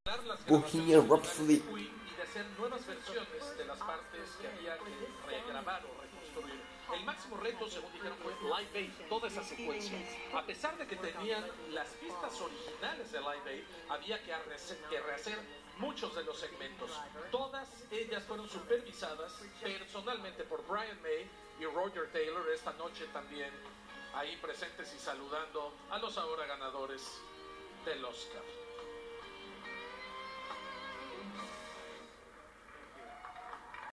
Bohemian Rhapsody. Y de hacer nuevas versiones de las partes que había que regrabar o reconstruir. El máximo reto, según dijeron, fue Live Aid, toda esa secuencia. A pesar de que tenían las pistas originales de Live Aid, había que rehacer muchos de los segmentos. Todas ellas fueron supervisadas personalmente por Brian May y Roger Taylor, esta noche también ahí presentes y saludando a los ahora ganadores del Oscar.